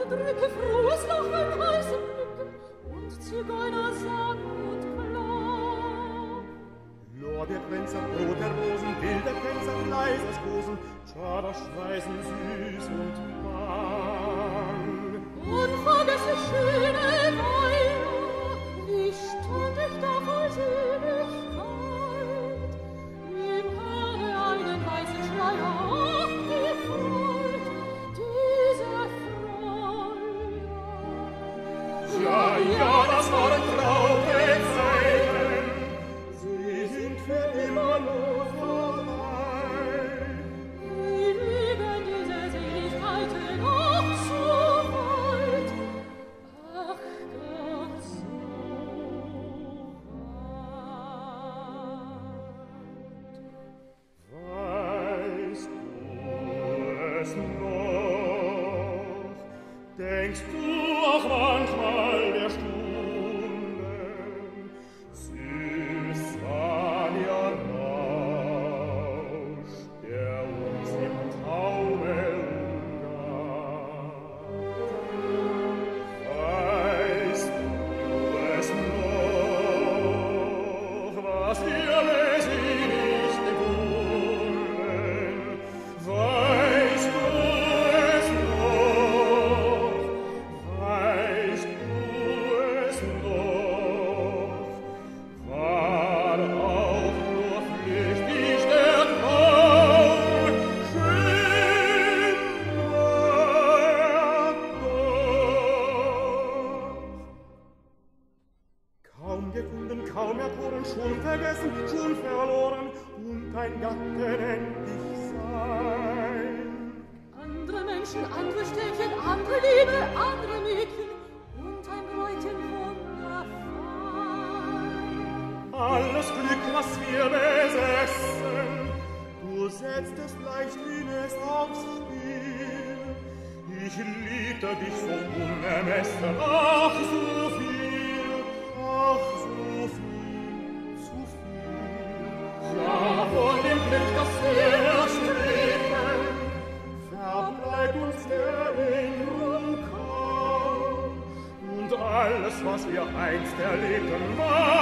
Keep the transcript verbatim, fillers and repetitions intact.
drücke frohes Lachen, heiße Blicken und Zigeunersang und Klang. Lorbeerkränze, rote Rosen, wilde Tänzer, leises Kosen, Schaderschweißen süß und bang. Unvergesslich schöne Weiler, wie stand ich da voll Seligkeit, im Haare einen weißen Schleier, ach, wie freut diese Fräulein. Ja, ja, das waren traute Zeiten, sie sind für immer nur vorbei. Wie liegen diese Seligkeiten noch so weit, ach, gar so weit. Weißt du es noch? Denkst du auch manchmal der Stunden, süß an ihr Rausch, der uns im Taumel umgab? Weißt du es noch, was wir nicht gefunden? Weißt du es noch? Weißt du es noch? War auch nur flüchtig der Traum, schön war doch. Kaum gefunden, kaum erkoren, schon vergessen, schon verloren, und ein Gatten endlich sein. Andere Menschen, andere Städtchen, andere Liebe, andere Mädchen und ein Bräutchen wunderfein. Alles Glück, was wir besessen, du setztest leicht vieles aufs Spiel. Ich liebte dich so unermessen, ach so viel, ach so viel, zu viel. Ja, von dem Glück, das wir erstreben, verbleibt uns der Erinnerung kaum. Und alles, was wir einst erlebten, war